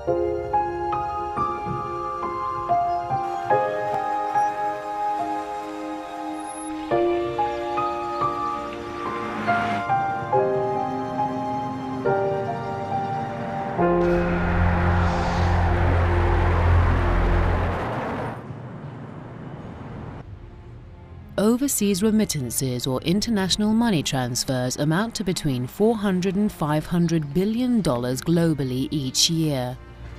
Overseas remittances or international money transfers amount to between $400 and $500 billion globally each year.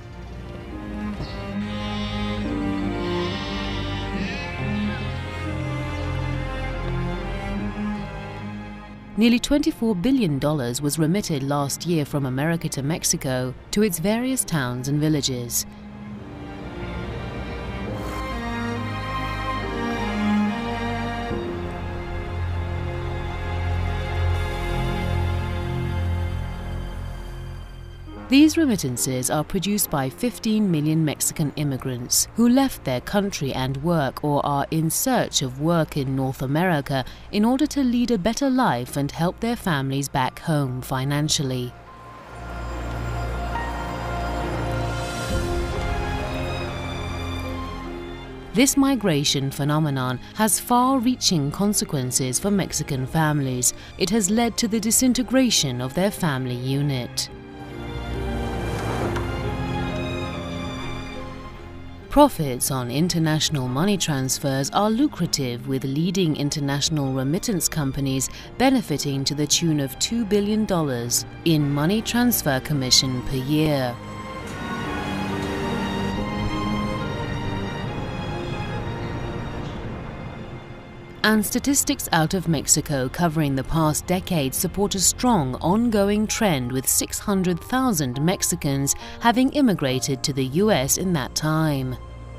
Nearly $24 billion was remitted last year from America to Mexico to its various towns and villages. These remittances are produced by 15 million Mexican immigrants who left their country and work or are in search of work in North America in order to lead a better life and help their families back home financially. This migration phenomenon has far-reaching consequences for Mexican families. It has led to the disintegration of their family unit. Profits on international money transfers are lucrative, with leading international remittance companies benefiting to the tune of $2 billion in money transfer commission per year. And statistics out of Mexico covering the past decade support a strong ongoing trend, with 600,000 Mexicans having immigrated to the US in that time.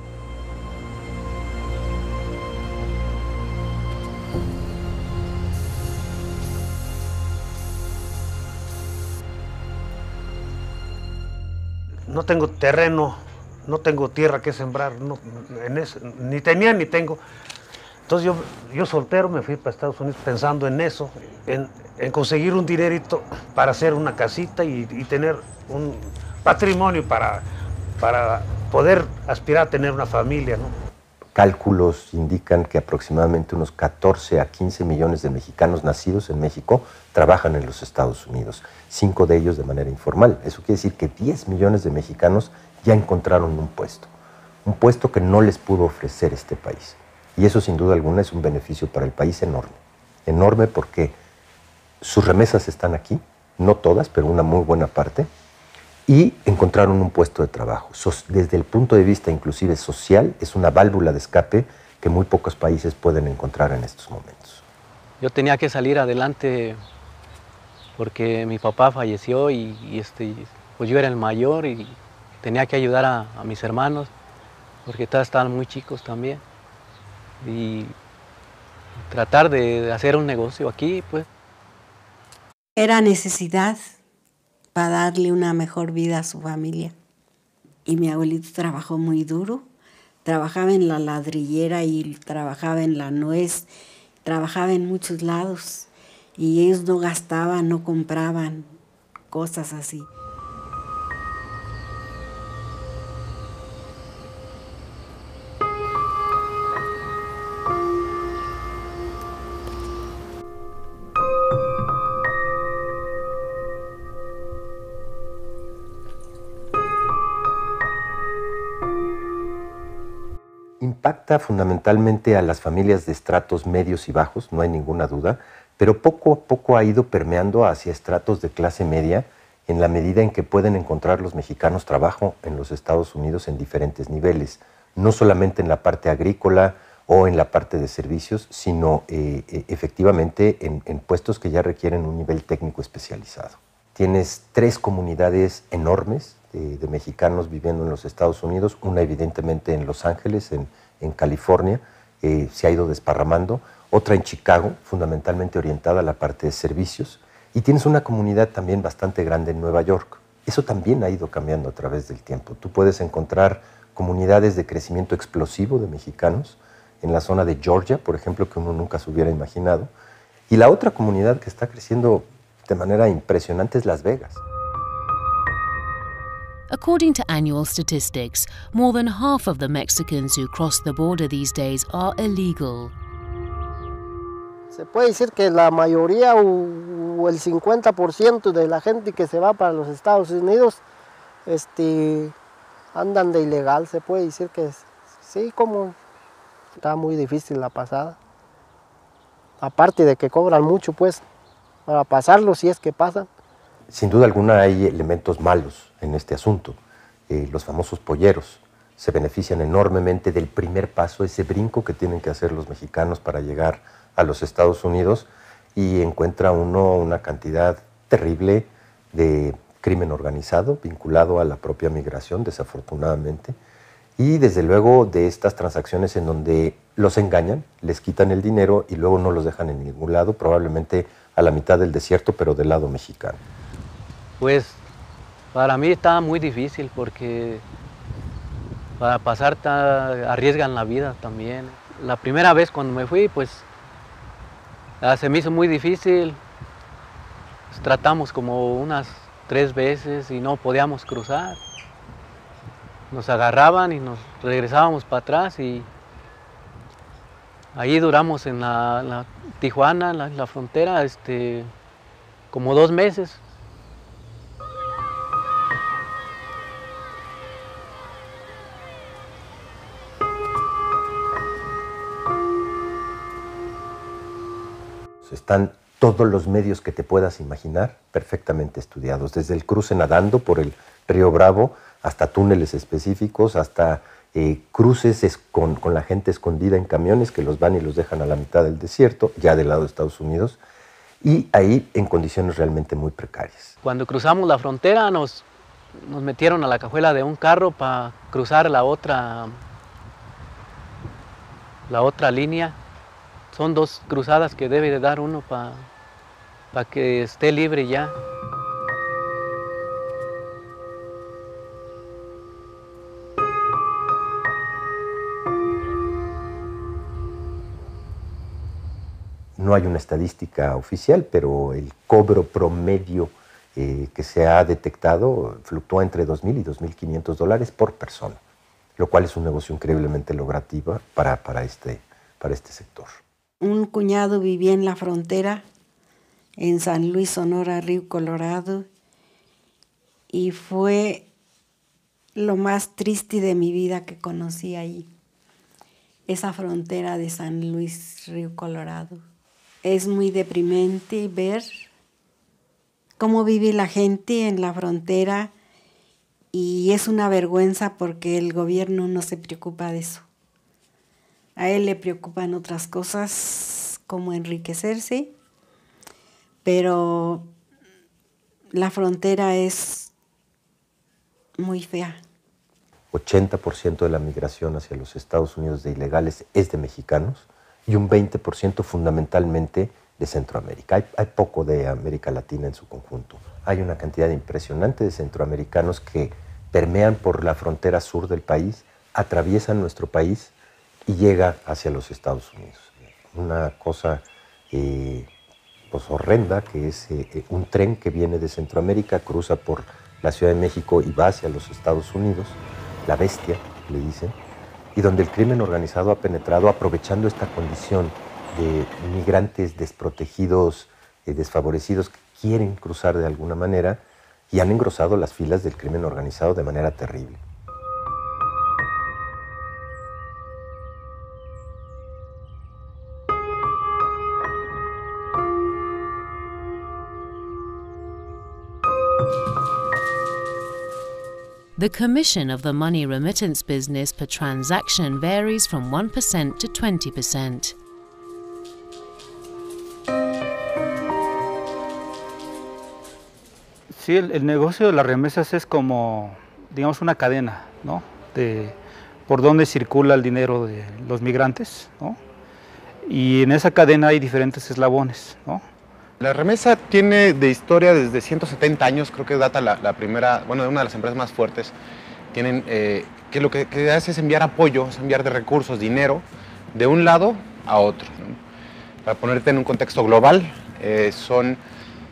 No tengo terreno, no tengo tierra que sembrar, no, ni tenía ni tengo. Entonces yo soltero me fui para Estados Unidos pensando en eso, en conseguir un dinerito para hacer una casita y tener un patrimonio para poder aspirar a tener una familia, ¿no? Cálculos indican que aproximadamente unos 14 a 15 millones de mexicanos nacidos en México trabajan en los Estados Unidos, 5 de ellos de manera informal. Eso quiere decir que 10 millones de mexicanos ya encontraron un puesto que no les pudo ofrecer este país. Y eso sin duda alguna es un beneficio para el país enorme. Enorme porque sus remesas están aquí, no todas, pero una muy buena parte, y encontraron un puesto de trabajo. Desde el punto de vista inclusive social, es una válvula de escape que muy pocos países pueden encontrar en estos momentos. Yo tenía que salir adelante porque mi papá falleció y pues yo era el mayor y tenía que ayudar a mis hermanos porque todos estaban muy chicos también. Y tratar de hacer un negocio aquí, pues. Era necesidad para darle una mejor vida a su familia. Y mi abuelito trabajó muy duro, trabajaba en la ladrillera y trabajaba en la nuez, trabajaba en muchos lados. Y ellos no gastaban, no compraban, cosas así. Impacta fundamentalmente a las familias de estratos medios y bajos, no hay ninguna duda, pero poco a poco ha ido permeando hacia estratos de clase media en la medida en que pueden encontrar los mexicanos trabajo en los Estados Unidos en diferentes niveles, no solamente en la parte agrícola o en la parte de servicios, sino efectivamente en puestos que ya requieren un nivel técnico especializado. Tienes 3 comunidades enormes de mexicanos viviendo en los Estados Unidos, una evidentemente en Los Ángeles, en California, se ha ido desparramando, otra en Chicago, fundamentalmente orientada a la parte de servicios, y tienes una comunidad también bastante grande en Nueva York. Eso también ha ido cambiando a través del tiempo. Tú puedes encontrar comunidades de crecimiento explosivo de mexicanos en la zona de Georgia, por ejemplo, que uno nunca se hubiera imaginado, y la otra comunidad que está creciendo de manera impresionante es Las Vegas. According to annual statistics, more than half of the Mexicans who cross the border these days are illegal. Se puede decir que la mayoría o el 50% de la gente que se va para los Estados Unidos andan de ilegal. Se puede decir que sí, como está muy difícil la pasada. Aparte de que cobran mucho, pues, para pasarlo si es que pasan. Sin duda alguna hay elementos malos en este asunto. Los famosos polleros se benefician enormemente del primer paso, ese brinco que tienen que hacer los mexicanos para llegar a los Estados Unidos, y encuentra uno una cantidad terrible de crimen organizado vinculado a la propia migración, desafortunadamente, y desde luego de estas transacciones en donde los engañan, les quitan el dinero y luego no los dejan en ningún lado, probablemente a la mitad del desierto, pero del lado mexicano. Pues para mí está muy difícil porque para pasar arriesgan la vida también. La primera vez cuando me fui, pues se me hizo muy difícil. Tratamos como unas 3 veces y no podíamos cruzar. Nos agarraban y nos regresábamos para atrás, y ahí duramos en la Tijuana, en la frontera, como 2 meses. Están todos los medios que te puedas imaginar perfectamente estudiados, desde el cruce nadando por el río Bravo, hasta túneles específicos, hasta cruces con la gente escondida en camiones que los van y los dejan a la mitad del desierto, ya del lado de Estados Unidos, y ahí en condiciones realmente muy precarias. Cuando cruzamos la frontera nos metieron a la cajuela de un carro para cruzar la otra línea. Son 2 cruzadas que debe de dar uno para que esté libre ya. No hay una estadística oficial, pero el cobro promedio que se ha detectado fluctúa entre $2,000 y $2,500 por persona, lo cual es un negocio increíblemente lucrativo para este sector. Un cuñado vivía en la frontera, en San Luis, Sonora, Río Colorado, y fue lo más triste de mi vida que conocí ahí, esa frontera de San Luis, Río Colorado. Es muy deprimente ver cómo vive la gente en la frontera, y es una vergüenza porque el gobierno no se preocupa de eso. A él le preocupan otras cosas como enriquecerse, pero la frontera es muy fea. 80% de la migración hacia los Estados Unidos de ilegales es de mexicanos y un 20% fundamentalmente de Centroamérica. Hay poco de América Latina en su conjunto. Hay una cantidad impresionante de centroamericanos que permean por la frontera sur del país, atraviesan nuestro país y llega hacia los Estados Unidos. Una cosa pues horrenda, que es un tren que viene de Centroamérica, cruza por la Ciudad de México y va hacia los Estados Unidos, la bestia, le dicen, y donde el crimen organizado ha penetrado aprovechando esta condición de migrantes desprotegidos, desfavorecidos, que quieren cruzar de alguna manera, y han engrosado las filas del crimen organizado de manera terrible. The commission of the money remittance business per transaction varies from 1% to 20%. Sí, el negocio de las remesas es como, digamos, una cadena, ¿no? De por dónde circula el dinero de los migrantes, ¿no? Y en esa cadena hay diferentes eslabones, ¿no? La remesa tiene de historia desde 170 años, creo que data la primera, bueno, una de las empresas más fuertes. Tienen, que lo que hace es enviar apoyo, es enviar de recursos, dinero, de un lado a otro, ¿no? Para ponerte en un contexto global, son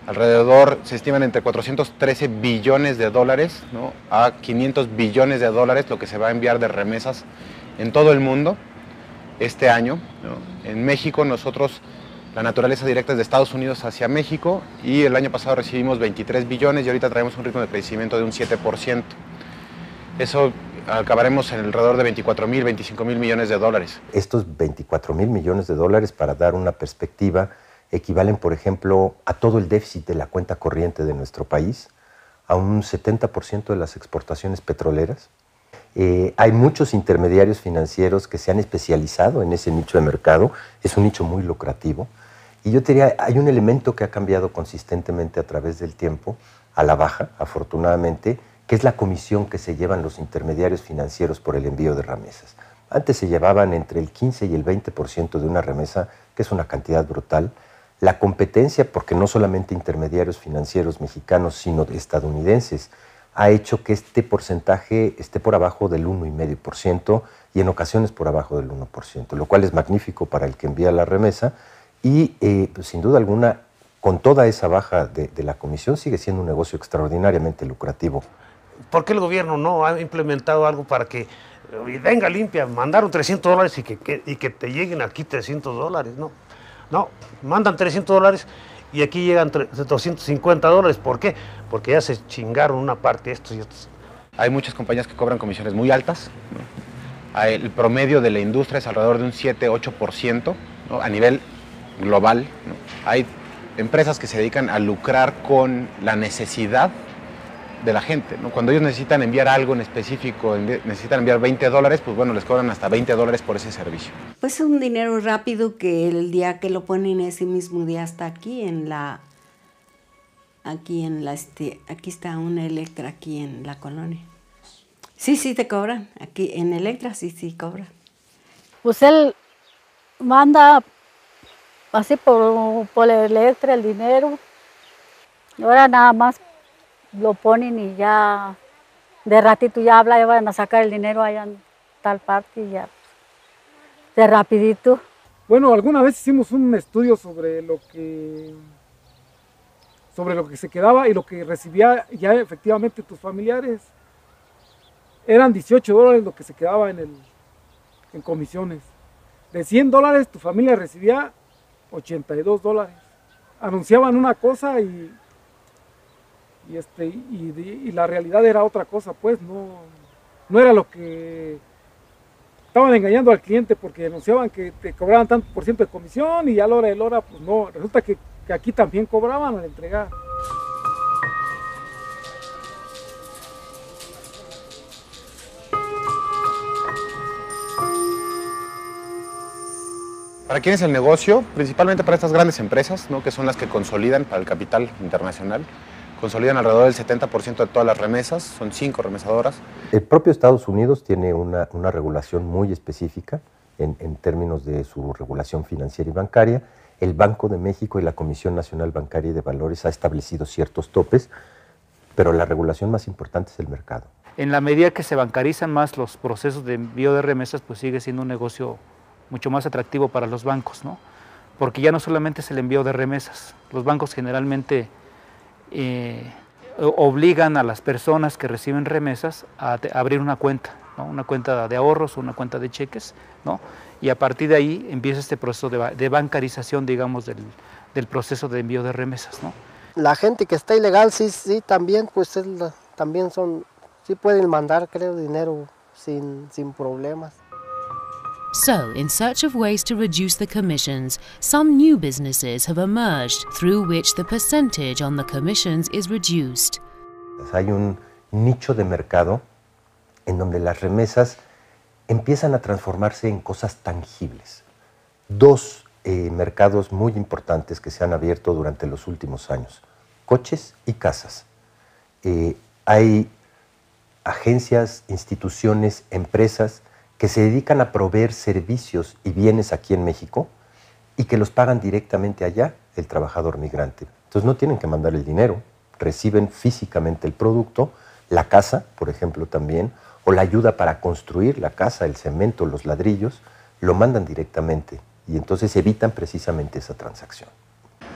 Alrededor, se estiman entre 413 billones de dólares, ¿no?, a 500 billones de dólares lo que se va a enviar de remesas en todo el mundo este año, ¿no? En México nosotros, la naturaleza directa es de Estados Unidos hacia México, y el año pasado recibimos 23 billones y ahorita traemos un ritmo de crecimiento de un 7%. Eso acabaremos en alrededor de 24,000, 25,000 millones de dólares. Estos 24,000 millones de dólares, para dar una perspectiva, equivalen, por ejemplo, a todo el déficit de la cuenta corriente de nuestro país, a un 70% de las exportaciones petroleras. Hay muchos intermediarios financieros que se han especializado en ese nicho de mercado. Es un nicho muy lucrativo. Y yo te diría, hay un elemento que ha cambiado consistentemente a través del tiempo, a la baja, afortunadamente, que es la comisión que se llevan los intermediarios financieros por el envío de remesas. Antes se llevaban entre el 15 y el 20% de una remesa, que es una cantidad brutal. La competencia, porque no solamente intermediarios financieros mexicanos, sino estadounidenses, ha hecho que este porcentaje esté por abajo del 1,5% y en ocasiones por abajo del 1%, lo cual es magnífico para el que envía la remesa y, pues, sin duda alguna, con toda esa baja de la comisión, sigue siendo un negocio extraordinariamente lucrativo. ¿Por qué el gobierno no ha implementado algo para que venga limpia, mandaron $300 y que te lleguen aquí $300? No, mandan $300 y aquí llegan $250. ¿Por qué? Porque ya se chingaron una parte estos y estos. Hay muchas compañías que cobran comisiones muy altas, ¿no? El promedio de la industria es alrededor de un 7-8%, ¿no?, a nivel global, ¿no? Hay empresas que se dedican a lucrar con la necesidad de la gente, ¿no? Cuando ellos necesitan enviar algo en específico, necesitan enviar $20, pues bueno, les cobran hasta $20 por ese servicio. Pues es un dinero rápido que el día que lo ponen ese mismo día está aquí aquí está una Electra aquí en la colonia. Sí te cobran, aquí en Electra sí cobran. Pues él manda así por Electra el dinero, y ahora nada más lo ponen y ya de ratito ya habla, ya van a sacar el dinero allá en tal parte y ya de rapidito. Bueno, alguna vez hicimos un estudio sobre lo que se quedaba y lo que recibía ya efectivamente tus familiares. Eran $18 lo que se quedaba en comisiones. De $100 tu familia recibía $82. Anunciaban una cosa y la realidad era otra cosa, pues no era lo que estaban engañando al cliente, porque anunciaban que te cobraban tanto por ciento de comisión y a la hora de la hora, pues no, resulta que aquí también cobraban al entregar. ¿Para quién es el negocio? Principalmente para estas grandes empresas, ¿no?, que son las que consolidan para el capital internacional. Consolidan alrededor del 70% de todas las remesas, son 5 remesadoras. El propio Estados Unidos tiene una regulación muy específica en términos de su regulación financiera y bancaria. El Banco de México y la Comisión Nacional Bancaria y de Valores ha establecido ciertos topes, pero la regulación más importante es el mercado. En la medida que se bancarizan más los procesos de envío de remesas, pues sigue siendo un negocio mucho más atractivo para los bancos, ¿no? Porque ya no solamente es el envío de remesas, los bancos generalmente obligan a las personas que reciben remesas a abrir una cuenta, ¿no?, una cuenta de ahorros, una cuenta de cheques, ¿no?, y a partir de ahí empieza este proceso de bancarización, digamos, del proceso de envío de remesas, ¿no? La gente que está ilegal, sí, también, pues también sí pueden mandar, creo, dinero sin problemas. So, in search of ways to reduce the commissions, some new businesses have emerged through which the percentage on the commissions is reduced. Hay un nicho de mercado en donde las remesas empiezan a transformarse en cosas tangibles. Dos mercados muy importantes que se han abierto durante los últimos años: coches y casas. Hay agencias, instituciones, empresas que se dedican a proveer servicios y bienes aquí en México y que los pagan directamente allá el trabajador migrante. Entonces no tienen que mandar el dinero, reciben físicamente el producto, la casa, por ejemplo, también, o la ayuda para construir la casa, el cemento, los ladrillos, lo mandan directamente y entonces evitan precisamente esa transacción.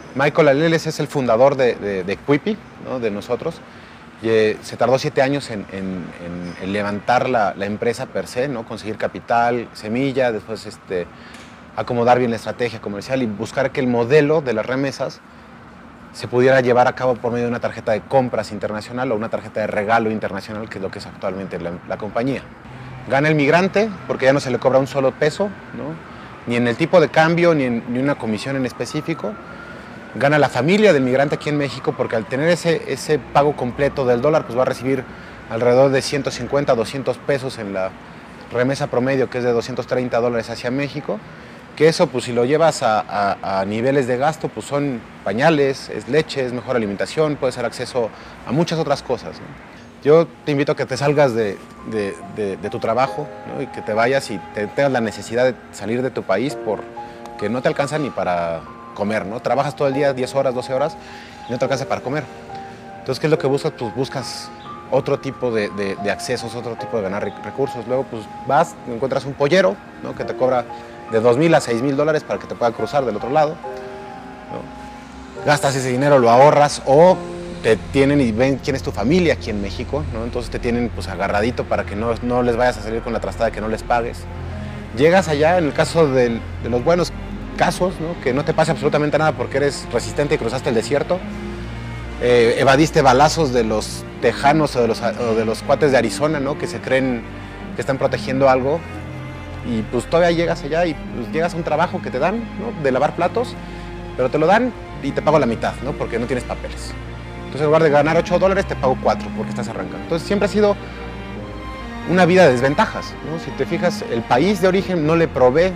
Michael Aleles es el fundador de Cuipi, ¿no? De nosotros. Se tardó 7 años en levantar la empresa per se, ¿no? Conseguir capital, semilla, después acomodar bien la estrategia comercial y buscar que el modelo de las remesas se pudiera llevar a cabo por medio de una tarjeta de compras internacional o una tarjeta de regalo internacional, que es lo que es actualmente la compañía. Gana el migrante porque ya no se le cobra un solo peso, ¿no? Ni en el tipo de cambio, ni una comisión en específico. Gana la familia del migrante aquí en México porque al tener ese pago completo del dólar, pues va a recibir alrededor de 150, 200 pesos en la remesa promedio, que es de 230 dólares hacia México. Que eso, pues si lo llevas a niveles de gasto, pues son pañales, es leche, es mejor alimentación, puede ser acceso a muchas otras cosas, ¿no? Yo te invito a que te salgas de tu trabajo, ¿no? Y que te vayas y tengas la necesidad de salir de tu país porque no te alcanza ni para comer, ¿no? Trabajas todo el día, 10 horas, 12 horas, y no te alcanza para comer. Entonces, ¿qué es lo que buscas? Pues buscas otro tipo de accesos, otro tipo de ganar recursos. Luego, pues vas, encuentras un pollero, ¿no? Que te cobra de 2,000 a 6,000 dólares para que te pueda cruzar del otro lado, ¿no? Gastas ese dinero, lo ahorras o te tienen y ven quién es tu familia aquí en México, ¿no? Entonces te tienen pues agarradito para que no les vayas a salir con la trastada de que no les pagues. Llegas allá, en el caso de los buenos casos, ¿no? Que no te pase absolutamente nada porque eres resistente y cruzaste el desierto, evadiste balazos de los tejanos o de los cuates de Arizona, ¿no? Que se creen que están protegiendo algo. Y pues todavía llegas allá y pues, llegas a un trabajo que te dan, ¿no? De lavar platos, pero te lo dan y te pago la mitad, ¿no? Porque no tienes papeles. Entonces en lugar de ganar 8 dólares te pago 4 porque estás arrancando. Entonces siempre ha sido una vida de desventajas, ¿no? Si te fijas, el país de origen no le provee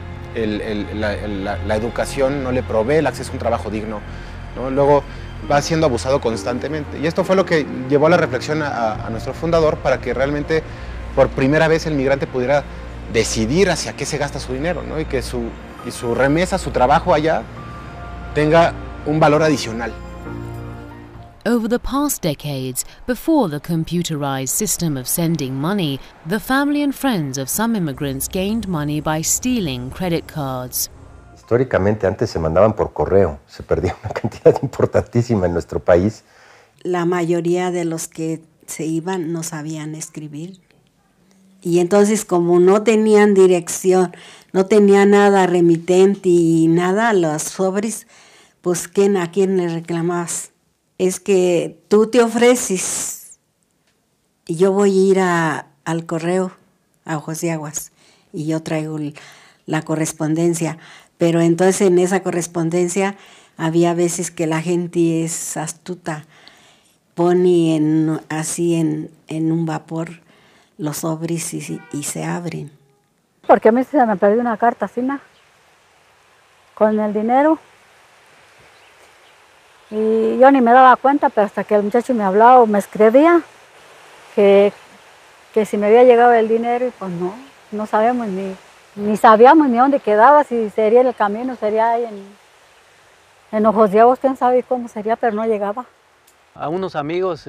la educación, no le provee el acceso a un trabajo digno, ¿no? Luego va siendo abusado constantemente. Y esto fue lo que llevó a la reflexión a nuestro fundador para que realmente por primera vez el migrante pudiera decidir hacia qué se gasta su dinero, ¿no? Y que su remesa, su trabajo allá, tenga un valor adicional. Over the past decades, before the computerized system of sending money, the family and friends of some immigrants gained money by stealing credit cards. Históricamente antes se mandaban por correo, se perdía una cantidad importantísima en nuestro país. La mayoría de los que se iban no sabían escribir. Y entonces como no tenían dirección, no tenía nada remitente y nada, los sobres, pues ¿a quién le reclamabas? Es que tú te ofreces y yo voy a ir al correo, a Ojos de Aguas, y yo traigo la correspondencia. Pero entonces en esa correspondencia había veces que la gente es astuta, pone así en un vapor los sobres y se abren. Porque a mí se me perdió una carta así, ¿no? Con el dinero. Y yo ni me daba cuenta, pero hasta que el muchacho me hablaba o me escribía que si me había llegado el dinero, y pues no sabemos ni sabíamos ni dónde quedaba, si sería en el camino, sería ahí en Ojos de Aguas, quién sabe cómo sería, pero no llegaba. A unos amigos,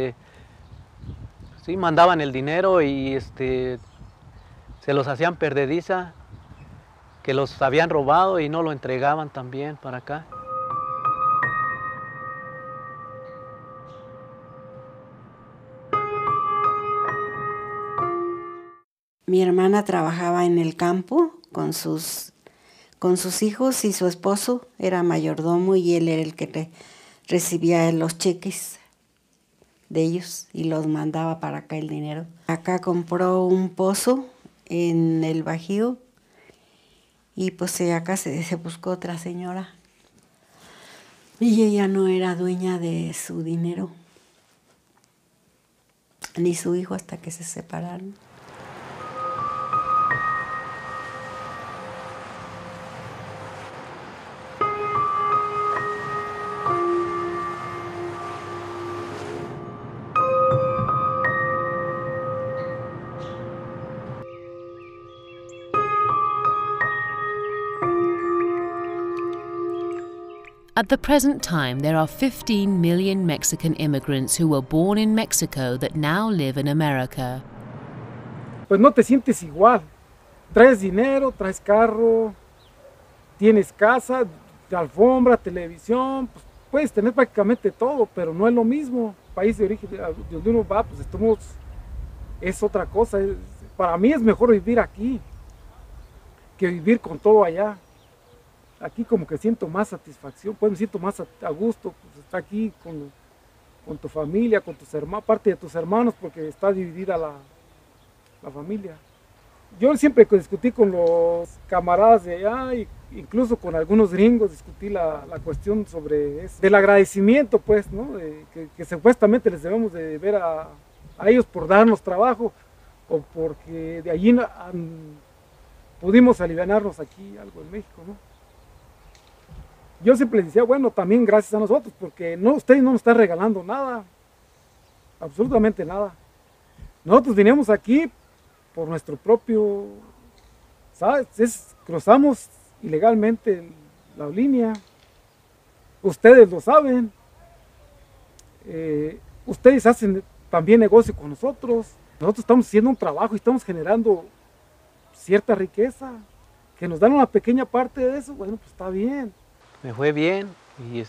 sí, mandaban el dinero y se los hacían perdediza, que los habían robado y no lo entregaban también para acá. Mi hermana trabajaba en el campo con sus hijos y su esposo era mayordomo y él era el que recibía los cheques de ellos y los mandaba para acá el dinero. Acá compró un pozo en el Bajío y pues acá se buscó otra señora y ella no era dueña de su dinero ni su hijo hasta que se separaron. At the present time, there are 15 million Mexican immigrants who were born in Mexico that now live in America. Pues no te sientes igual. Traes dinero, traes carro, tienes casa, alfombra, televisión, pues puedes tener prácticamente todo, pero no es lo mismo. País de origen, de donde uno va, pues es otra cosa. Para mí es mejor vivir aquí que vivir con todo allá. Aquí como que siento más satisfacción, pues me siento más a gusto, pues estar aquí con tu familia, con tus hermanos, parte de tus hermanos, porque está dividida la familia. Yo siempre discutí con los camaradas de allá, incluso con algunos gringos, discutí la cuestión sobre eso, del agradecimiento, pues, ¿no? Que supuestamente les debemos de ver a ellos por darnos trabajo, o porque de allí pudimos alivianarnos aquí algo en México, ¿no? Yo siempre les decía, bueno, también gracias a nosotros, porque ustedes no nos están regalando nada, absolutamente nada. Nosotros vinimos aquí por nuestro propio, ¿sabes? Cruzamos ilegalmente la línea, ustedes lo saben, ustedes hacen también negocio con nosotros estamos haciendo un trabajo y estamos generando cierta riqueza, que nos dan una pequeña parte de eso, bueno, pues está bien. Me fue bien y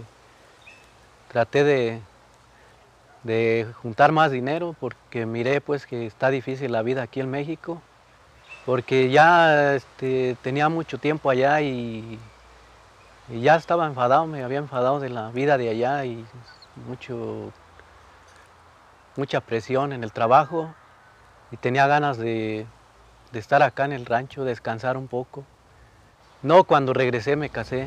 traté de juntar más dinero porque miré pues que está difícil la vida aquí en México, porque ya tenía mucho tiempo allá y ya estaba enfadado, me había enfadado de la vida de allá y mucha presión en el trabajo y tenía ganas de estar acá en el rancho, descansar un poco. No, cuando regresé me casé.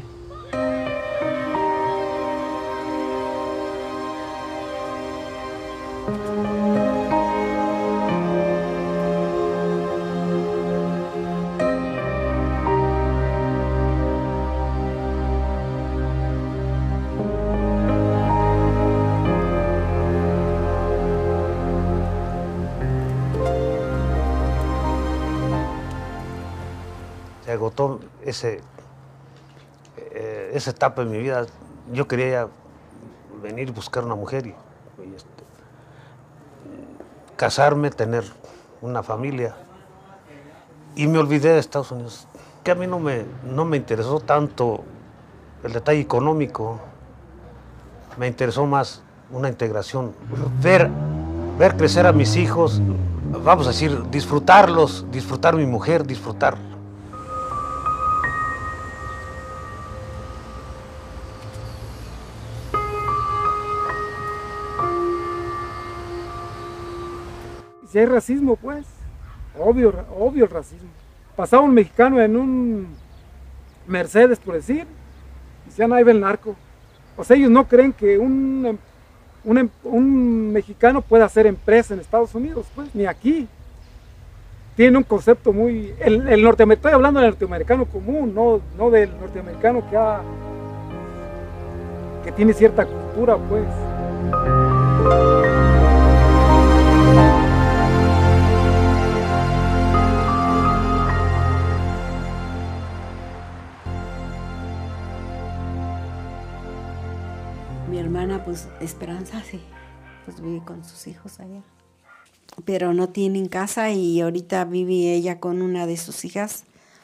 Se agotó esa etapa de mi vida. Yo quería ya venir y buscar una mujer y casarme, tener una familia. Y me olvidé de Estados Unidos. Que a mí no me interesó tanto el detalle económico. Me interesó más una integración. Ver crecer a mis hijos, vamos a decir, disfrutarlos, disfrutar mi mujer, disfrutar. Si hay racismo, pues, obvio el racismo. Pasaba un mexicano en un Mercedes, por decir, y decían, ahí va el narco. O sea, ellos no creen que un mexicano pueda hacer empresa en Estados Unidos, pues, ni aquí. Tiene un concepto muy... estoy hablando del norteamericano común, no del norteamericano que tiene cierta cultura, pues. Mi hermana, pues, Esperanza, sí, pues vive con sus hijos allá. Pero no tienen casa y ahorita vive ella con una de sus hijas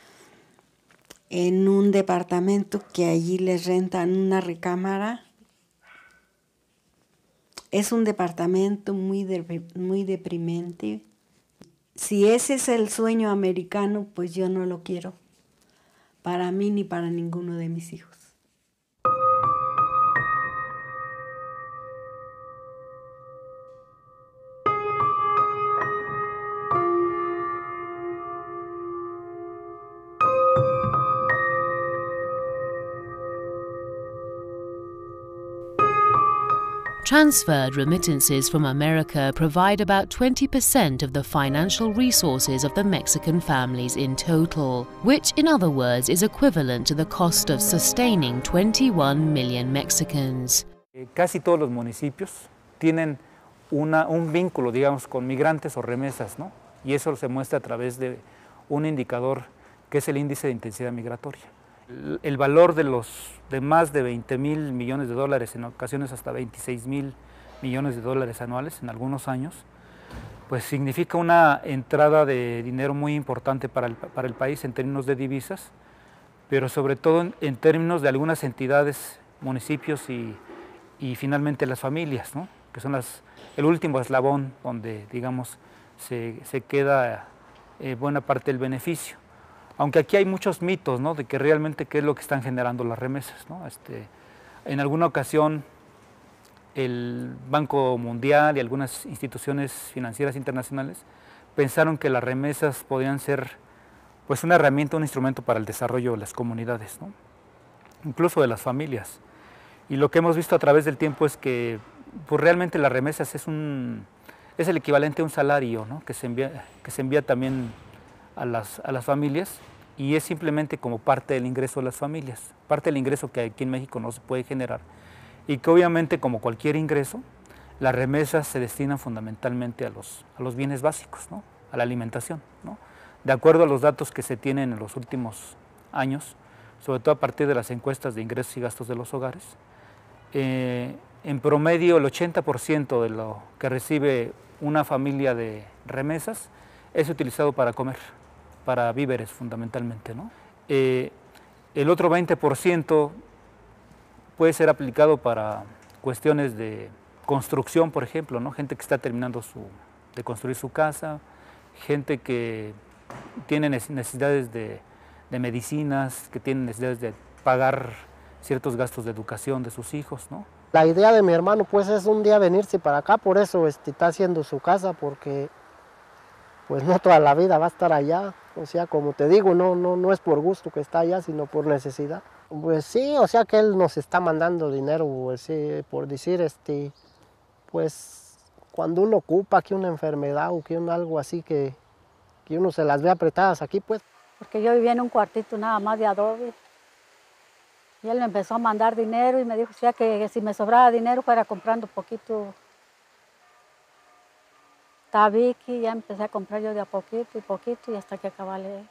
en un departamento que allí les rentan una recámara. Es un departamento muy deprimente. Si ese es el sueño americano, pues yo no lo quiero. Para mí ni para ninguno de mis hijos. Transferred remittances from America provide about 20% of the financial resources of the Mexican families in total, which, in other words, is equivalent to the cost of sustaining 21 million Mexicans. Casi todos los municipios tienen un vínculo, digamos, con migrantes o remesas, ¿no? Y eso se muestra a través de un indicador que es el índice de intensidad migratoria. El valor de más de 20,000 millones de dólares, en ocasiones hasta 26,000 millones de dólares anuales en algunos años, pues significa una entrada de dinero muy importante para el país en términos de divisas, pero sobre todo en términos de algunas entidades, municipios y finalmente las familias, ¿no? Que son el último eslabón donde, digamos, se queda buena parte del beneficio. Aunque aquí hay muchos mitos, ¿no? De que realmente qué es lo que están generando las remesas, ¿no? En alguna ocasión el Banco Mundial y algunas instituciones financieras internacionales pensaron que las remesas podían ser pues una herramienta, un instrumento para el desarrollo de las comunidades, ¿no? Incluso de las familias. Y lo que hemos visto a través del tiempo es que pues realmente las remesas es el equivalente a un salario, ¿no? que se envía también a las familias, y es simplemente como parte del ingreso de las familias, parte del ingreso que aquí en México no se puede generar, y que obviamente, como cualquier ingreso, las remesas se destinan fundamentalmente a los bienes básicos, ¿no? A la alimentación, ¿no? De acuerdo a los datos que se tienen en los últimos años, sobre todo a partir de las encuestas de ingresos y gastos de los hogares, en promedio el 80% de lo que recibe una familia de remesas es utilizado para comer, para víveres fundamentalmente, ¿no? El otro 20% puede ser aplicado para cuestiones de construcción, por ejemplo, ¿no? Gente que está terminando de construir su casa, gente que tiene necesidades de medicinas, que tiene necesidades de pagar ciertos gastos de educación de sus hijos, ¿no? La idea de mi hermano pues es un día venirse para acá, por eso está haciendo su casa, porque pues no toda la vida va a estar allá. O sea, como te digo, no es por gusto que está allá, sino por necesidad. Pues sí, o sea que él nos está mandando dinero, pues, por decir, pues cuando uno ocupa que una enfermedad o que algo así que uno se las ve apretadas aquí, pues. Porque yo vivía en un cuartito nada más de adobe. Y él me empezó a mandar dinero y me dijo que si me sobraba dinero fuera comprando poquito tabique. Ya empecé a comprar yo de a poquito y hasta que acabé.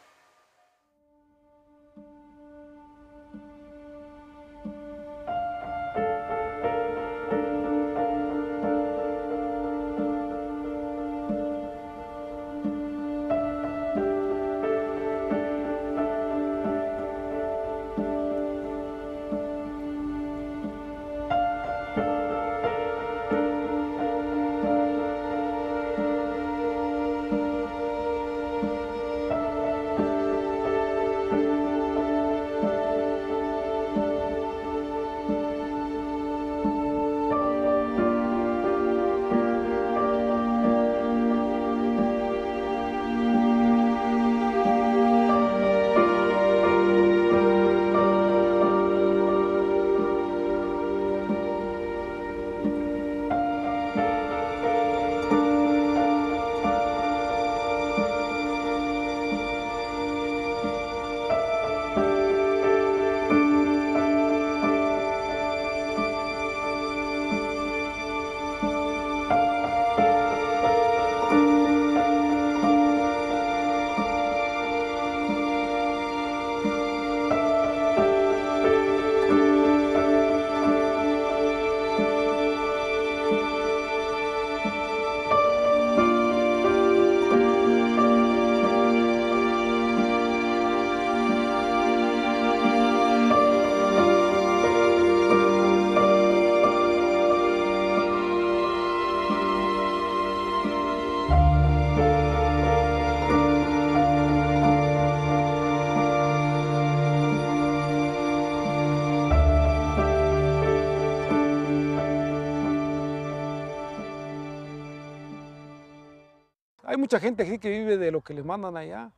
Hay mucha gente aquí que vive de lo que les mandan allá.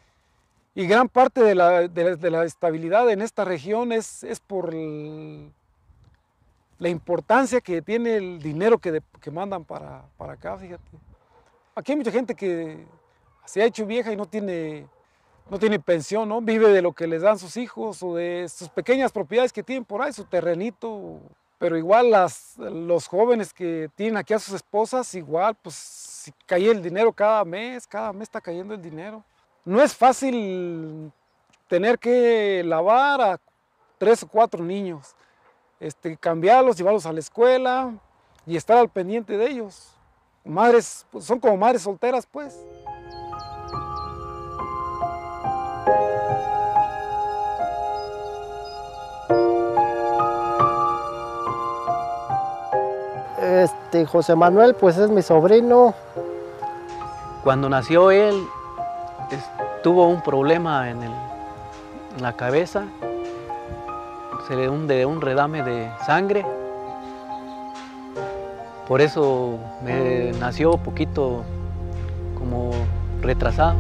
Y gran parte de la estabilidad en esta región es por la importancia que tiene el dinero que mandan para acá, fíjate. Aquí hay mucha gente que se ha hecho vieja y no tiene pensión, ¿no? Vive de lo que les dan sus hijos o de sus pequeñas propiedades que tienen por ahí, su terrenito. Pero igual los jóvenes que tienen aquí a sus esposas, igual, pues si cae el dinero cada mes está cayendo el dinero. No es fácil tener que lavar a 3 o 4 niños, cambiarlos, llevarlos a la escuela y estar al pendiente de ellos. Madres, pues, son como madres solteras, pues. José Manuel, pues es mi sobrino. Cuando nació él, tuvo un problema en la cabeza, se le hunde un redame de sangre, por eso me nació un poquito como retrasado.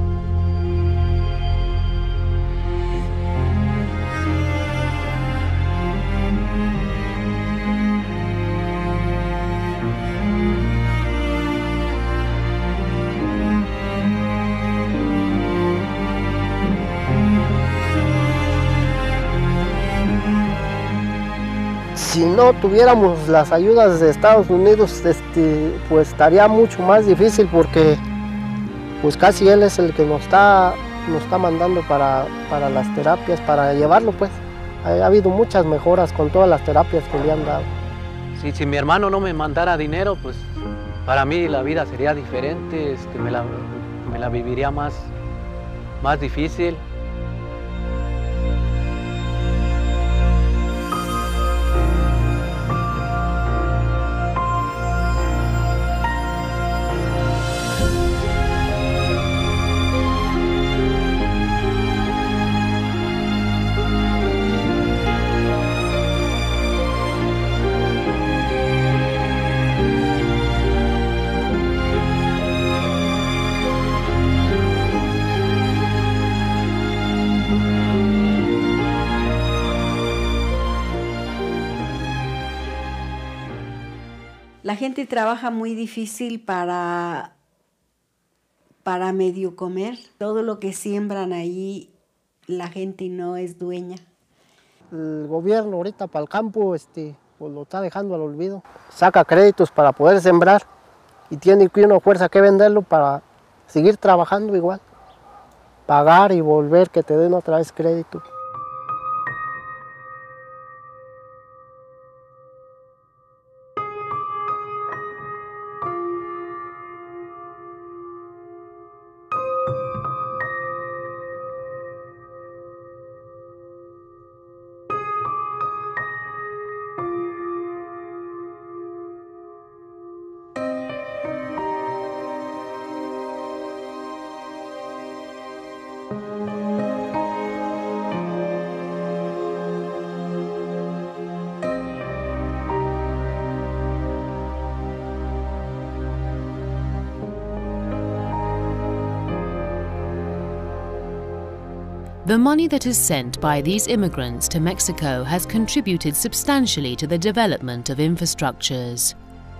Si no tuviéramos las ayudas de Estados Unidos, pues estaría mucho más difícil porque pues casi él es el que nos está mandando para las terapias, para llevarlo pues. Ha habido muchas mejoras con todas las terapias que le han dado. Si mi hermano no me mandara dinero, pues para mí la vida sería diferente, me la viviría más difícil. La gente trabaja muy difícil para medio comer. Todo lo que siembran ahí, la gente no es dueña. El gobierno ahorita para el campo pues lo está dejando al olvido. Saca créditos para poder sembrar y tiene que una fuerza que venderlo para seguir trabajando igual. Pagar y volver que te den otra vez crédito. The money that is sent by these immigrants to Mexico has contributed substantially to the development of infrastructures.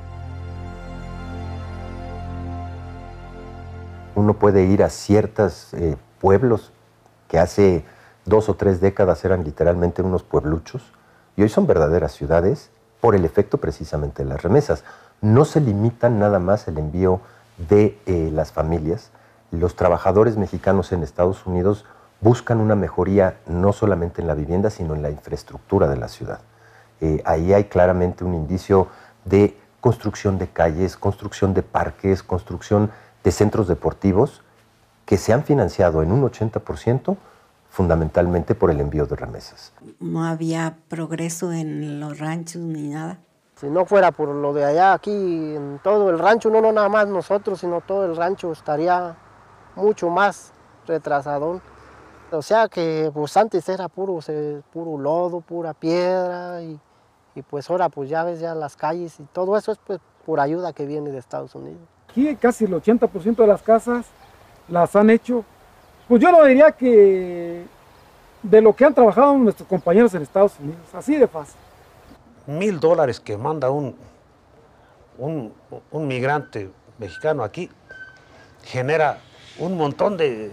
Uno puede ir a ciertos pueblos que hace 2 o 3 décadas eran literalmente unos puebluchos y hoy son verdaderas ciudades por el efecto precisamente de las remesas. No se limitan nada más el envío de las familias. Los trabajadores mexicanos en Estados Unidos buscan una mejoría no solamente en la vivienda, sino en la infraestructura de la ciudad. Ahí hay claramente un indicio de construcción de calles, construcción de parques, construcción de centros deportivos que se han financiado en un 80% fundamentalmente por el envío de remesas. No había progreso en los ranchos ni nada. Si no fuera por lo de allá, aquí en todo el rancho, no nada más nosotros, sino todo el rancho estaría mucho más retrasadón. O sea que pues antes era puro lodo, pura piedra y pues ahora pues ya ves ya las calles y todo eso es pues por ayuda que viene de Estados Unidos. Aquí casi el 80% de las casas las han hecho, pues yo lo diría que de lo que han trabajado nuestros compañeros en Estados Unidos, así de fácil. $1000 que manda un migrante mexicano aquí genera un montón de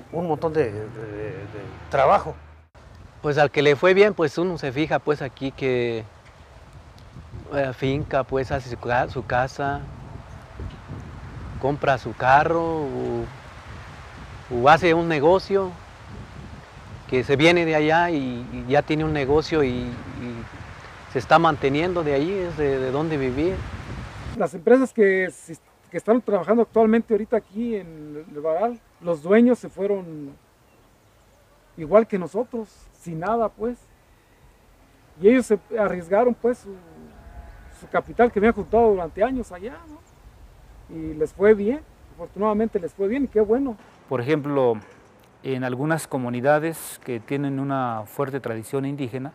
trabajo. Pues al que le fue bien, pues uno se fija pues aquí que finca, pues hace su casa, compra su carro o hace un negocio, que se viene de allá y ya tiene un negocio y se está manteniendo de ahí, es de dónde vivir. Las empresas que están trabajando actualmente ahorita aquí en el Varal, los dueños se fueron igual que nosotros, sin nada pues. Y ellos se arriesgaron pues su capital que me han juntado durante años allá, ¿no? Y les fue bien, afortunadamente les fue bien y qué bueno. Por ejemplo, en algunas comunidades que tienen una fuerte tradición indígena,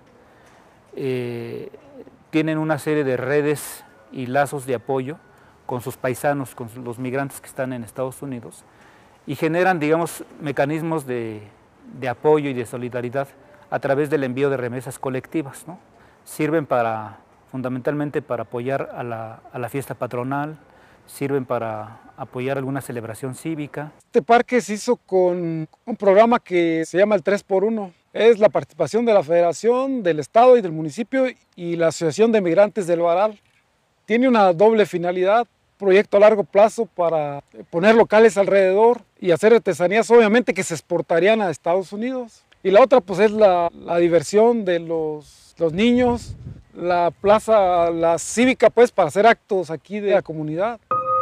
tienen una serie de redes y lazos de apoyo con sus paisanos, con los migrantes que están en Estados Unidos, y generan, digamos, mecanismos de apoyo y de solidaridad a través del envío de remesas colectivas, ¿no? Sirven fundamentalmente para apoyar a la fiesta patronal, sirven para apoyar alguna celebración cívica. Este parque se hizo con un programa que se llama el 3x1. Es la participación de la Federación, del Estado y del municipio y la Asociación de Migrantes del Baral. Tiene una doble finalidad, proyecto a largo plazo para poner locales alrededor y hacer artesanías, obviamente, que se exportarían a Estados Unidos. Y la otra pues es la diversión de los niños, la plaza, la cívica, pues para hacer actos aquí de la comunidad.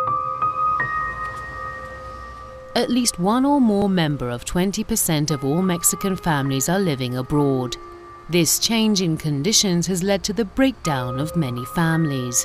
At least one or more member of 20% of all Mexican families are living abroad. This change in conditions has led to the breakdown of many families.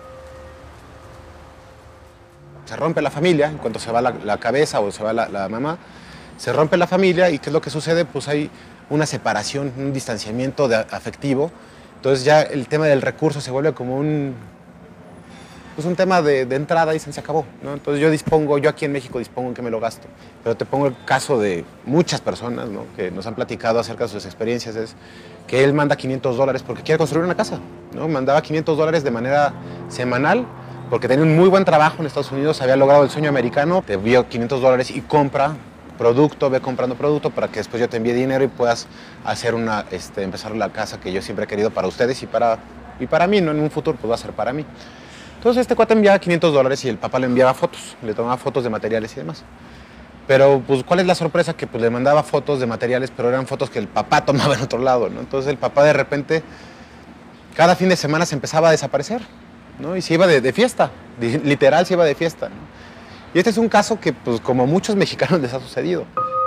Se rompe la familia, en cuanto se va la cabeza o se va la mamá, se rompe la familia y ¿qué es lo que sucede? Pues hay una separación, un distanciamiento afectivo. Entonces ya el tema del recurso se vuelve como un tema de entrada y se acabó, ¿no? Entonces yo aquí en México dispongo en qué me lo gasto. Pero te pongo el caso de muchas personas, ¿no?, que nos han platicado acerca de sus experiencias, es que él manda $500 porque quiere construir una casa, ¿no? Mandaba $500 de manera semanal porque tenía un muy buen trabajo en Estados Unidos, había logrado el sueño americano, te envío $500 y compra producto, ve comprando producto para que después yo te envíe dinero y puedas hacer empezar la casa que yo siempre he querido para ustedes y para mí, ¿no? En un futuro pues va a ser para mí. Entonces este cuate enviaba $500 y el papá le enviaba fotos, le tomaba fotos de materiales y demás. Pero pues ¿cuál es la sorpresa? Que pues le mandaba fotos de materiales, pero eran fotos que el papá tomaba en otro lado, ¿no? Entonces el papá de repente, cada fin de semana se empezaba a desaparecer, ¿no? Y se iba de fiesta, literal se iba de fiesta, ¿no? Y este es un caso que pues como a muchos mexicanos les ha sucedido.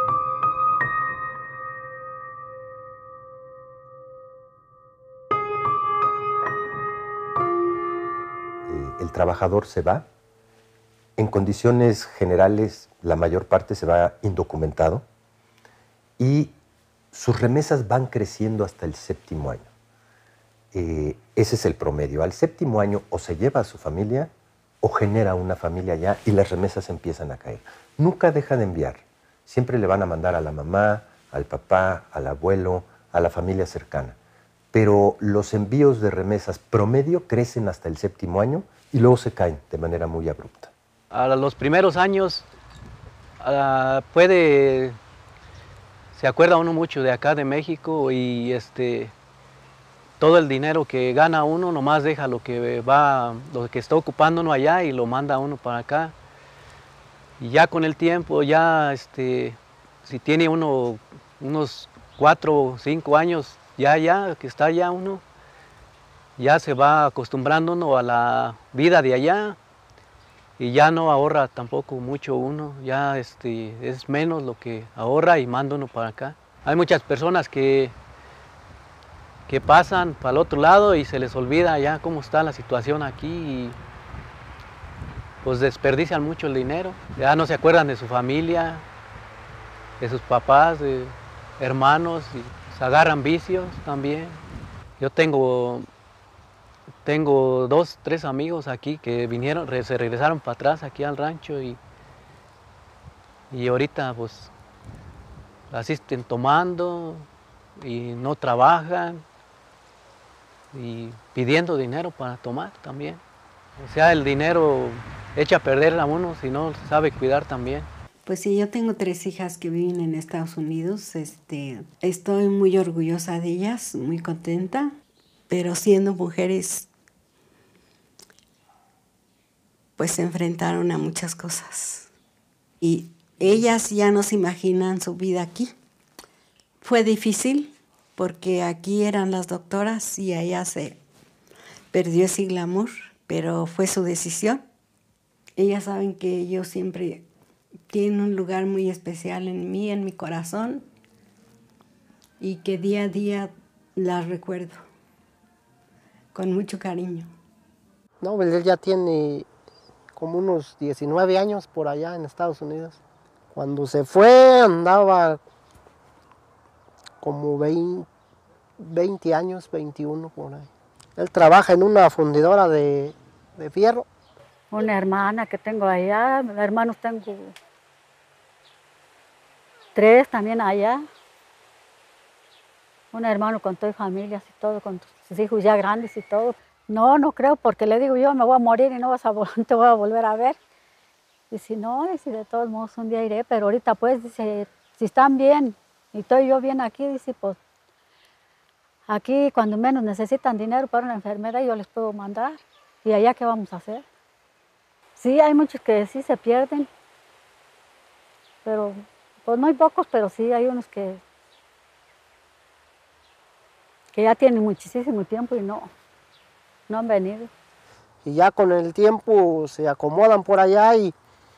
El trabajador se va, en condiciones generales la mayor parte se va indocumentado y sus remesas van creciendo hasta el 7º año. Ese es el promedio. Al 7º año o se lleva a su familia o genera una familia allá y las remesas empiezan a caer. Nunca deja de enviar. Siempre le van a mandar a la mamá, al papá, al abuelo, a la familia cercana. Pero los envíos de remesas promedio crecen hasta el 7º año y luego se caen de manera muy abrupta. A los primeros años se acuerda uno mucho de acá de México y todo el dinero que gana uno nomás deja lo que está ocupando uno allá y lo manda uno para acá. Y ya con el tiempo, ya si tiene uno unos 4 o 5 años, ya que está allá uno, ya se va acostumbrando uno a la vida de allá y ya no ahorra tampoco mucho uno, ya es menos lo que ahorra y manda uno para acá. Hay muchas personas que pasan para el otro lado y se les olvida ya cómo está la situación aquí y pues desperdician mucho el dinero, ya no se acuerdan de su familia, de sus papás, de hermanos, y se agarran vicios también. Yo tengo 2, 3 amigos aquí que se regresaron para atrás aquí al rancho y ahorita pues asisten tomando y no trabajan y pidiendo dinero para tomar también. O sea, el dinero echa a perder a uno si no sabe cuidar también. Pues sí, yo tengo 3 hijas que viven en Estados Unidos. Estoy muy orgullosa de ellas, muy contenta, pero siendo mujeres, pues se enfrentaron a muchas cosas. Y ellas ya no se imaginan su vida aquí. Fue difícil porque aquí eran las doctoras y allá se perdió ese glamour, pero fue su decisión. Ellas saben que yo siempre tiene un lugar muy especial en mí, en mi corazón, y que día a día las recuerdo con mucho cariño. No, él ya tiene como unos 19 años por allá en Estados Unidos. Cuando se fue andaba como 20 años, 21 por ahí. Él trabaja en una fundidora de fierro. Una hermana que tengo allá, hermanos tengo 3 también allá. Un hermano con todas familias y todo, con sus hijos ya grandes y todo. No, no creo, porque le digo yo me voy a morir y no te voy a volver a ver. Y si no, dice, de todos modos un día iré, pero ahorita pues, dice, si están bien y estoy yo bien aquí, dice, pues aquí cuando menos necesitan dinero para una enfermedad yo les puedo mandar. ¿Y allá qué vamos a hacer? Sí, hay muchos que sí se pierden, pero pues no hay pocos, pero sí hay unos que ya tienen muchísimo tiempo y no han venido. Y ya con el tiempo se acomodan por allá y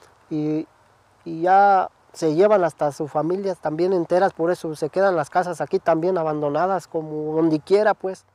ya se llevan hasta sus familias también enteras, por eso se quedan las casas aquí también abandonadas, como donde quiera pues.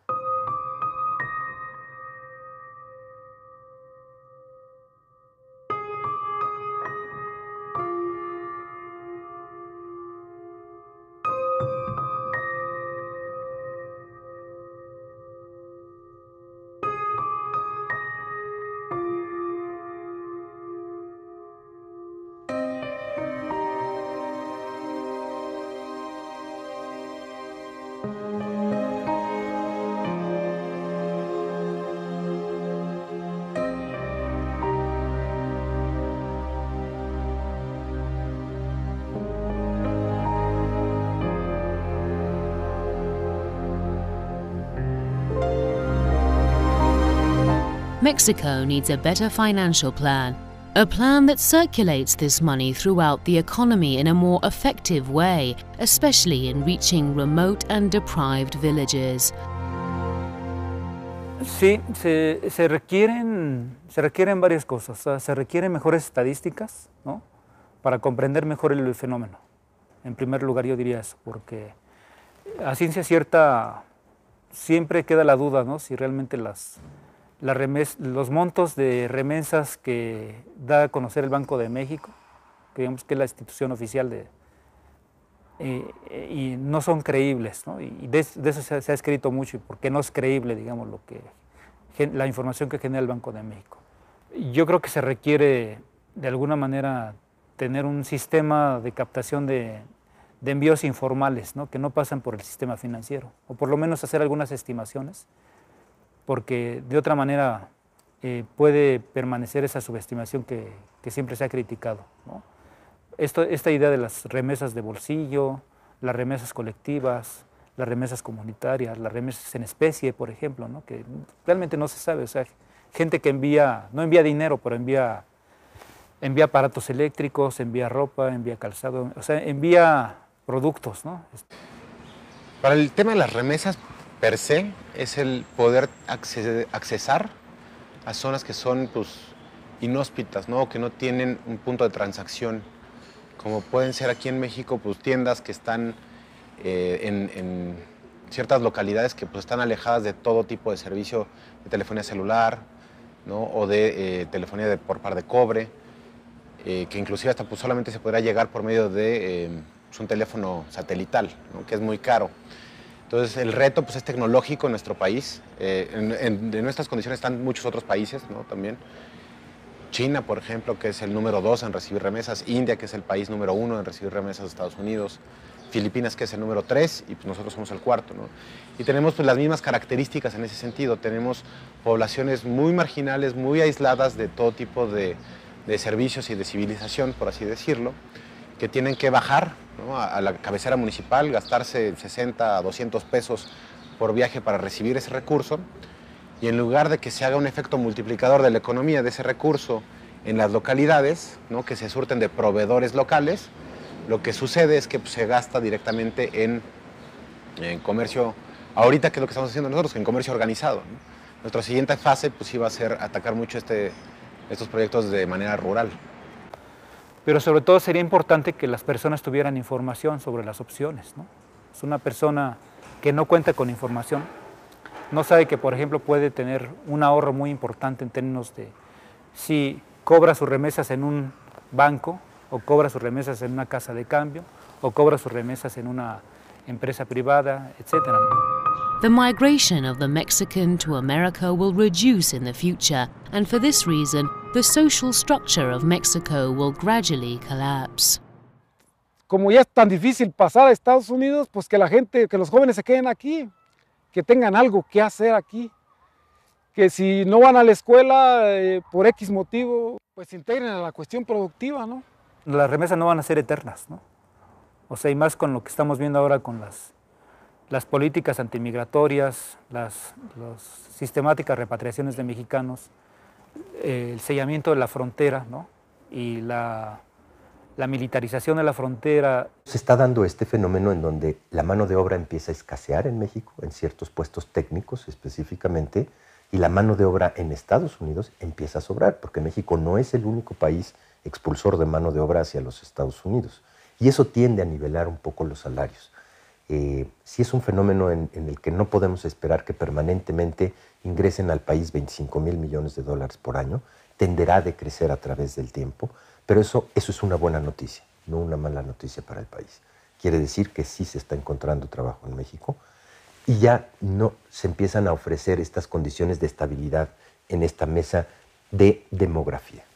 Mexico needs a better financial plan, a plan that circulates this money throughout the economy in a more effective way, especially in reaching remote and deprived villages. Sí, se requieren varias cosas. O sea, se requieren mejores estadísticas, ¿no?, para comprender mejor el fenómeno. En primer lugar yo diría eso, porque a ciencia cierta siempre queda la duda, ¿no?, si realmente los montos de remesas que da a conocer el Banco de México, que digamos que es la institución oficial y no son creíbles, ¿no? Y de eso se ha escrito mucho, y porque no es creíble, digamos, la información que genera el Banco de México. Yo creo que se requiere, de alguna manera, tener un sistema de captación de envíos informales, ¿no?, que no pasan por el sistema financiero, o por lo menos hacer algunas estimaciones, porque de otra manera puede permanecer esa subestimación que siempre se ha criticado, ¿no? Esta idea de las remesas de bolsillo, las remesas colectivas, las remesas comunitarias, las remesas en especie, por ejemplo, ¿no?, que realmente no se sabe. O sea, gente que no envía dinero, pero envía aparatos eléctricos, envía ropa, envía calzado, o sea, envía productos, ¿no? Para el tema de las remesas, per se, es el poder accesar a zonas que son, pues, inhóspitas, ¿no?, que no tienen un punto de transacción, como pueden ser aquí en México, pues, tiendas que están en ciertas localidades que, pues, están alejadas de todo tipo de servicio de telefonía celular, ¿no?, o de telefonía por par de cobre, que inclusive hasta, pues, solamente se podrá llegar por medio de pues, un teléfono satelital, ¿no?, que es muy caro. Entonces, el reto, pues, es tecnológico en nuestro país. En nuestras condiciones están muchos otros países, ¿no?, también. China, por ejemplo, que es el número 2 en recibir remesas. India, que es el país número 1 en recibir remesas de Estados Unidos. Filipinas, que es el número 3, y pues, nosotros somos el 4, ¿no? Y tenemos, pues, las mismas características en ese sentido. Tenemos poblaciones muy marginales, muy aisladas de todo tipo de servicios y de civilización, por así decirlo, que tienen que bajar, ¿no?, a la cabecera municipal, gastarse 60 a 200 pesos por viaje para recibir ese recurso, y en lugar de que se haga un efecto multiplicador de la economía de ese recurso en las localidades, ¿no?, que se surten de proveedores locales, lo que sucede es que, pues, se gasta directamente en comercio, ahorita que es lo que estamos haciendo nosotros, en comercio organizado, ¿no? Nuestra siguiente fase, pues, iba a ser atacar mucho estos proyectos de manera rural. Pero sobre todo sería importante que las personas tuvieran información sobre las opciones, ¿no? Es una persona que no cuenta con información, no sabe que, por ejemplo, puede tener un ahorro muy importante en términos de si cobra sus remesas en un banco, o cobra sus remesas en una casa de cambio, o cobra sus remesas en una empresa privada, etc. The migration of the Mexican to America will reduce in the future, and for this reason, the social structure of Mexico will gradually collapse. Como ya es tan difícil pasar a Estados Unidos, pues que la gente, que los jóvenes se queden aquí, que tengan algo que hacer aquí, que si no van a la escuela por X motivo, pues se integren a la cuestión productiva, ¿no? Las remesas no van a ser eternas, ¿no? O sea, y más con lo que estamos viendo ahora con las políticas antimigratorias, las sistemáticas repatriaciones de mexicanos, el sellamiento de la frontera, ¿no? Y la militarización de la frontera. Se está dando este fenómeno en donde la mano de obra empieza a escasear en México, en ciertos puestos técnicos específicamente, y la mano de obra en Estados Unidos empieza a sobrar, porque México no es el único país expulsor de mano de obra hacia los Estados Unidos. Y eso tiende a nivelar un poco los salarios. Sí es un fenómeno en el que no podemos esperar que permanentemente ingresen al país 25,000 millones de dólares por año, tenderá a decrecer a través del tiempo, pero eso es una buena noticia, no una mala noticia para el país. Quiere decir que sí se está encontrando trabajo en México y ya no se empiezan a ofrecer estas condiciones de estabilidad en esta mesa de demografía.